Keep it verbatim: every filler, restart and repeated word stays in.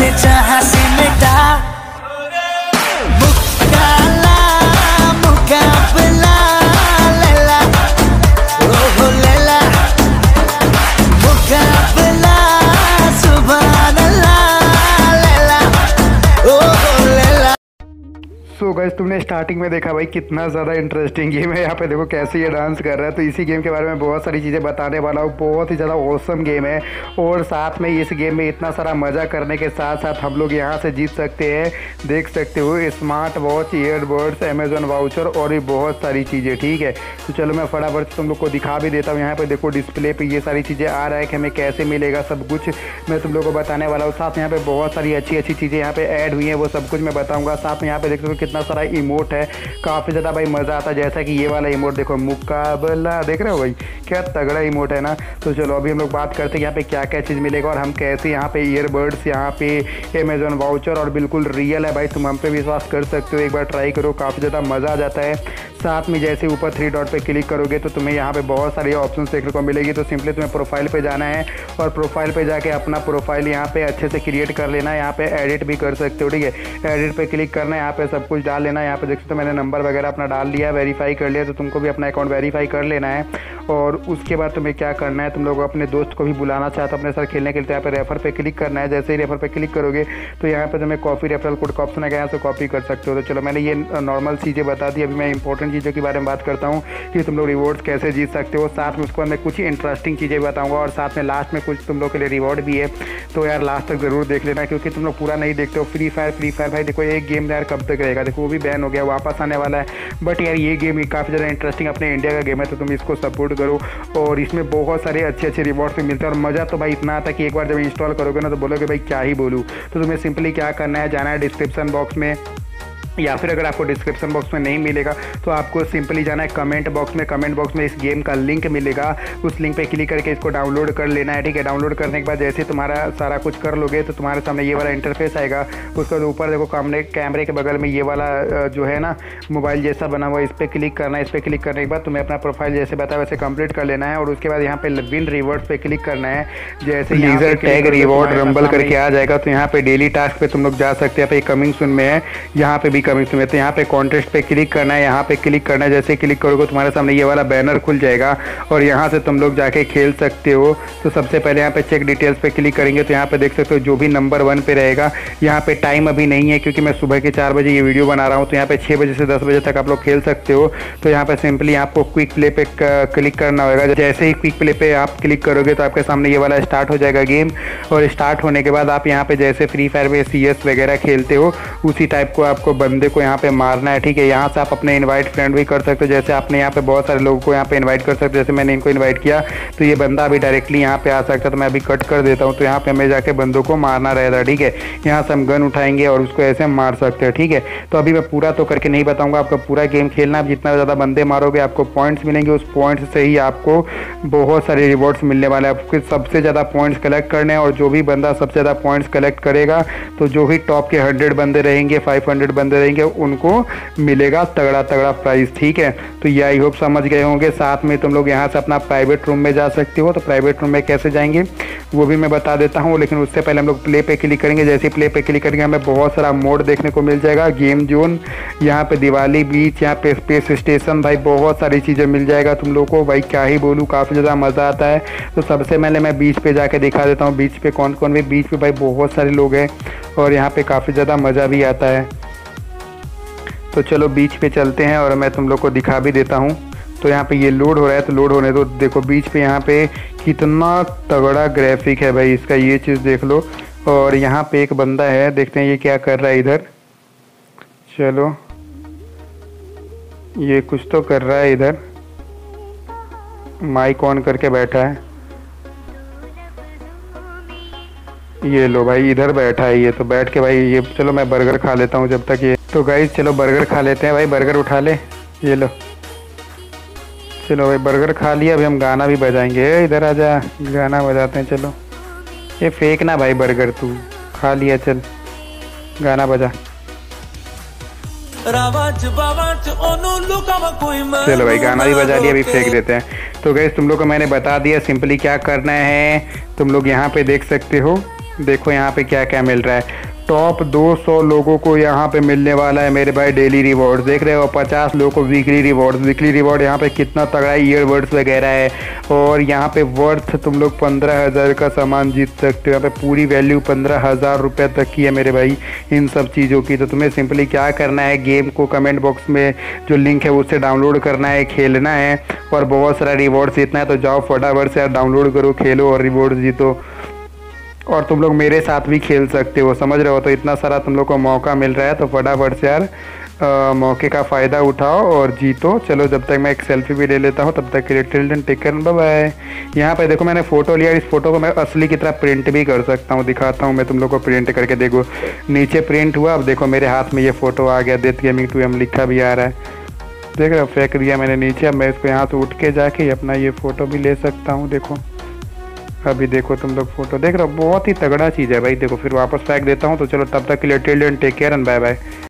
से जहां से मिटा मुकाला मुकाबला लैला ओ लैला मुकाबला सुभान अल्लाह लैला ओ लैला। सो गाइस तुमने स्टार्टिंग में देखा भाई कितना ज़्यादा इंटरेस्टिंग गेम है। यहाँ पे देखो कैसे ये डांस कर रहा है। तो इसी गेम के बारे में बहुत सारी चीज़ें बताने वाला हूँ। बहुत ही ज़्यादा ऑसम गेम है और साथ में इस गेम में इतना सारा मज़ा करने के साथ साथ हम लोग यहाँ से जीत सकते हैं। देख सकते हो smart watch, earbuds, Amazon voucher और भी बहुत सारी चीज़ें। ठीक है, तो चलो मैं फटाफट से तुम लोग को दिखा भी देता हूँ। यहाँ पर देखो डिस्प्ले पर ये सारी चीज़ें आ रहा है कि हमें कैसे मिलेगा, सब कुछ मैं तुम लोग को बताने वाला हूँ। साथ में यहाँ पर बहुत सारी अच्छी अच्छी चीज़ें यहाँ पर ऐड हुई हैं, वो सब कुछ मैं बताऊँगा। साथ में यहाँ पर देख सकते हो कितना सारा इमोट है, काफ़ी ज़्यादा भाई मज़ा आता है। जैसा कि ये वाला इमोट देखो मुकाबला, देख रहे हो भाई क्या तगड़ा इमोट है ना। तो चलो अभी हम लोग बात करते हैं यहाँ पे क्या क्या चीज़ मिलेगा और हम कैसे यहाँ पे ईयरबड्स, यहाँ पे अमेजोन वाउचर और बिल्कुल रियल है भाई, तुम हम पे विश्वास कर सकते हो। एक बार ट्राई करो, काफ़ी ज़्यादा मज़ा आ जाता है। साथ में जैसे ऊपर थ्री डॉट पे क्लिक करोगे तो तुम्हें यहाँ पे बहुत सारी ऑप्शंस देखने को मिलेगी। तो सिंपली तुम्हें प्रोफाइल पे जाना है और प्रोफाइल पे जाके अपना प्रोफाइल यहाँ पे अच्छे से क्रिएट कर लेना है। यहाँ पे एडिट भी कर सकते हो। ठीक है, एडिट पे क्लिक करना है, यहाँ पे सब कुछ डाल लेना है। यहाँ पे देख सकते हो मैंने नंबर वगैरह अपना डाल लिया, वेरीफाई कर लिया। तो तुमको भी अपना अकाउंट वेरीफाई कर लेना है और उसके बाद तुम्हें क्या करना है, तुम लोग अपने दोस्त को भी बुलाना चाहते हो अपने साथ खेलने के लिए, तो यहाँ पे रेफर पे क्लिक करना है। जैसे ही रेफर पे क्लिक करोगे तो यहाँ पे तुम्हें कॉपी रेफरल कोड का ऑप्शन है, यहाँ से कॉपी कर सकते हो। तो चलो मैंने ये नॉर्मल चीज़ें बता दी। अभी मैं इंपॉर्टेंट चीज़ों के बारे में बात करता हूँ कि तुम लोग रिवॉर्ड्स कैसे जीत सकते हो। साथ में उसके बाद मैं कुछ इंटरेस्टिंग चीज़ें बताऊँगा और साथ में लास्ट में कुछ तुम लोग के लिए रिवॉर्ड भी है। तो यार लास्ट तक ज़रूर देख लेना, क्योंकि तुम लोग पूरा नहीं देखते हो। फ्री फायर फ्री फायर भाई देखो एक गेम यार कब तक रहेगा, देखो वो भी बैन हो गया, वापस आने वाला है। बट यार ये गेम काफ़ी ज़्यादा इंटरेस्टिंग अपने इंडिया का गेम है, तो तुम इसको सपोर्ट करो। और इसमें बहुत सारे अच्छे अच्छे रिवॉर्ड्स भी मिलते हैं और मज़ा तो भाई इतना आता है कि एक बार जब इंस्टॉल करोगे ना तो बोलोगे भाई क्या ही बोलूँ। तो तुम्हें सिंपली क्या करना है, जाना है डिस्क्रिप्शन बॉक्स में, या फिर अगर आपको डिस्क्रिप्शन बॉक्स में नहीं मिलेगा तो आपको सिंपली जाना है कमेंट बॉक्स में। कमेंट बॉक्स में इस गेम का लिंक मिलेगा, उस लिंक पे क्लिक करके इसको डाउनलोड कर लेना है। ठीक है, डाउनलोड करने के बाद जैसे तुम्हारा सारा कुछ कर लोगे तो तुम्हारे सामने ये वाला इंटरफेस आएगा। उसके बाद ऊपर देखो कैमरे कैमरे के बगल में ये वाला जो है ना मोबाइल जैसा बना हुआ, इस पर क्लिक करना है। इस पर क्लिक करने के बाद तुम्हें अपना प्रोफाइल जैसे बताया वैसे कंप्लीट कर लेना है और उसके बाद यहाँ पे विन रिवॉर्ड्स पे क्लिक करना है। जैसे लीजर टैग रिवॉर्ड रंबल करके आ जाएगा तो यहाँ पे डेली टास्क पे तुम लोग जा सकते हैं। यहाँ पे कमिंग सून में है, यहाँ पे भी कमिंग सून में, तो यहाँ पे कॉन्टेस्ट पे क्लिक करना है। यहाँ पे क्लिक करना है, जैसे क्लिक करोगे तुम्हारे सामने ये वाला बैनर खुल जाएगा और यहाँ से तुम लोग जाके खेल सकते हो। तो सबसे पहले यहाँ पे चेक डिटेल्स पे क्लिक करेंगे तो यहाँ पे देख सकते हो जो भी नंबर वन पे रहेगा। यहाँ पे टाइम अभी नहीं है क्योंकि मैं सुबह के चार बजे ये वीडियो बना रहा हूँ, तो यहाँ पे छः बजे से दस बजे तक आप लोग खेल सकते हो। तो यहाँ पे सिंपली आपको क्विक प्ले पे क्लिक करना होगा। जैसे ही क्विक प्ले पे आप क्लिक करोगे तो आपके सामने ये वाला स्टार्ट हो जाएगा गेम और स्टार्ट होने के बाद आप यहाँ पे जैसे फ्री फायर में सी एस वगैरह खेलते हो उसी टाइप को आपको बंदे को यहाँ पे मारना है। ठीक है, यहाँ से आप अपने इनवाइट फ्रेंड भी कर सकते हो। जैसे आपने यहाँ पे बहुत सारे लोगों को यहाँ पे इनवाइट कर सकते हो, जैसे मैंने इनको इनवाइट किया तो ये बंदा अभी डायरेक्टली यहाँ पे आ सकता है। तो मैं अभी कट कर देता हूँ, तो यहाँ पे हमें जाके बंदों को मारना रहेगा। ठीक है, यहाँ से हम गन उठाएंगे और उसको ऐसे मार सकते हैं। ठीक है, तो अभी मैं पूरा तो करके नहीं बताऊँगा, आपका पूरा गेम खेलना। आप जितना ज़्यादा बंदे मारोगे आपको पॉइंट्स मिलेंगे, उस पॉइंट्स से ही आपको बहुत सारे रिवॉर्ड्स मिलने वाले हैं। आपको सबसे ज़्यादा पॉइंट्स कलेक्ट करने हैं और जो भी बंदा सबसे ज़्यादा पॉइंट्स कलेक्ट करेगा तो जो भी टॉप के हंड्रेड बंदे रहेंगे, फाइव हंड्रेड बंदे रहेंगे, उनको मिलेगा तगड़ा तगड़ा प्राइस। ठीक है, तो ये आई होप समझ गए होंगे। साथ में तुम लोग यहाँ से अपना प्राइवेट रूम में जा सकते हो। तो प्राइवेट रूम में कैसे जाएंगे वो भी मैं बता देता हूँ, लेकिन उससे पहले हम लोग प्ले पे क्लिक करेंगे। जैसे प्ले पे क्लिक करेंगे हमें बहुत सारा मोड देखने को मिल जाएगा, गेम जोन, यहाँ पे दिवाली बीच, यहाँ पे स्पेस स्टेशन, भाई बहुत सारी चीज़ें मिल जाएगा तुम लोग को। भाई क्या ही बोलूँ, काफ़ी ज़्यादा मज़ा आता है। तो सबसे पहले मैं बीच पे जाके दिखा देता हूँ बीच पे कौन कौन भी। बीच पे भाई बहुत सारे लोग हैं और यहाँ पे काफ़ी ज़्यादा मज़ा भी आता है। तो चलो बीच पे चलते हैं और मैं तुम लोग को दिखा भी देता हूँ। तो यहाँ पे ये लोड हो रहा है, तो लोड होने तो देखो बीच पे यहाँ पे कितना तगड़ा ग्राफिक है भाई इसका, ये चीज़ देख लो। और यहाँ पे एक बंदा है, देखते हैं ये क्या कर रहा है इधर। चलो ये कुछ तो कर रहा है इधर, माइक ऑन करके बैठा है। ये लो भाई इधर बैठा है ये, तो बैठ के भाई ये, चलो मैं बर्गर खा लेता हूँ जब तक ये। तो गाइस चलो बर्गर खा लेते हैं भाई, बर्गर उठा ले, ये लो। चलो भाई बर्गर खा लिया, अभी हम गाना भी बजाएंगे। इधर आजा, गाना बजाते हैं। चलो ये फेंक ना भाई बर्गर, तू खा लिया, चल गाना बजा। चलो भाई गाना भी बजा लिया, अभी फेंक देते हैं। तो गाइस तुम लोग को मैंने बता दिया सिंपली क्या करना है। तुम लोग यहाँ पे देख सकते हो देखो यहाँ पे क्या क्या मिल रहा है। टॉप दो सौ लोगों को यहाँ पे मिलने वाला है मेरे भाई डेली रिवॉर्ड, देख रहे हो। पचास लोगों को वीकली रिवॉर्ड, वीकली रिवॉर्ड यहाँ पे कितना तगड़ा है, ईयरबड्स वगैरह है। और यहाँ पे वर्थ तुम लोग पंद्रह हज़ार का सामान जीत सकते हो। यहाँ पे पूरी वैल्यू पंद्रह हज़ार रुपये तक की है मेरे भाई इन सब चीज़ों की। तो तुम्हें सिंपली क्या करना है, गेम को कमेंट बॉक्स में जो लिंक है उससे डाउनलोड करना है, खेलना है और बहुत सारा रिवॉर्ड जीतना है। तो जाओ फटाफट से यार डाउनलोड करो, खेलो और रिवॉर्ड जीतो। और तुम लोग मेरे साथ भी खेल सकते हो, समझ रहे हो। तो इतना सारा तुम लोग को मौका मिल रहा है, तो फटाफट से यार आ, मौके का फ़ायदा उठाओ और जीतो। चलो जब तक मैं एक सेल्फी भी ले लेता हूँ, तब तक के लिए till then take care, bye bye. यहाँ पे देखो मैंने फ़ोटो लिया, इस फोटो को मैं असली की तरह प्रिंट भी कर सकता हूँ। दिखाता हूँ मैं तुम लोग को प्रिंट करके, देखो नीचे प्रिंट हुआ। अब देखो मेरे हाथ में ये फ़ोटो आ गया, डेथ गेमिंग टू एम लिखा भी आ रहा है, देख रहे हो। फेंक दिया मैंने नीचे। अब मैं इसको यहाँ से उठ के जाके अपना ये फ़ोटो भी ले सकता हूँ, देखो। अभी देखो तुम लोग फोटो देख रहे हो, बहुत ही तगड़ा चीज़ है भाई। देखो फिर वापस फेंक देता हूँ। तो चलो तब तक के लिए till then take care and bye bye.